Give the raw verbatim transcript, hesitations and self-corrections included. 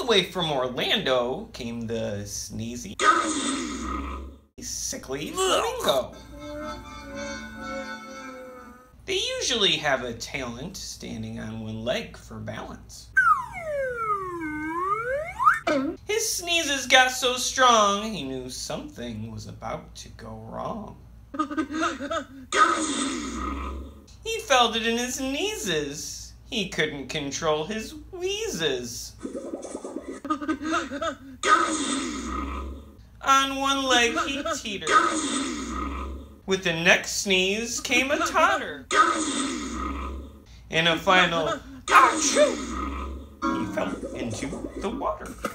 the way from Orlando came the sneezy, sickly Flamingo. They usually have a talent standing on one leg for balance. His sneezes got so strong, he knew something was about to go wrong. He felt it in his kneeses. He couldn't control his wheezes. On one leg he teetered. With the next sneeze came a totter. And a final achoo! He fell into the water.